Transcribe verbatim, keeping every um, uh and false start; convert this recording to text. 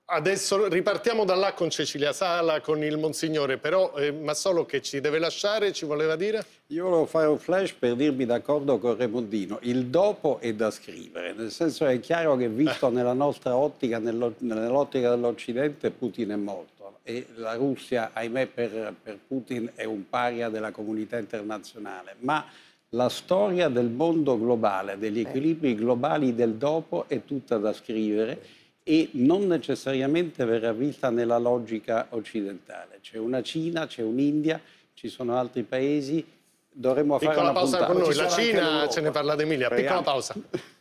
Adesso ripartiamo da là con Cecilia Sala, con il Monsignore, però eh, Massolo che ci deve lasciare, ci voleva dire? Io volevo fare un flash per dirmi d'accordo con Remondino. Il dopo è da scrivere, nel senso che è chiaro che visto nella nostra ottica, nell'ottica dell'Occidente, Putin è morto e la Russia, ahimè, per, per Putin è un paria della comunità internazionale, ma la storia del mondo globale, degli equilibri globali del dopo è tutta da scrivere e non necessariamente verrà vista nella logica occidentale. C'è una Cina, c'è un'India, ci sono altri paesi. Dovremmo fare Piccola una pausa puntata. con noi, Ci la sarà anche Cina l'Europa. ce ne parla Emilia, piccola Speriamo. pausa.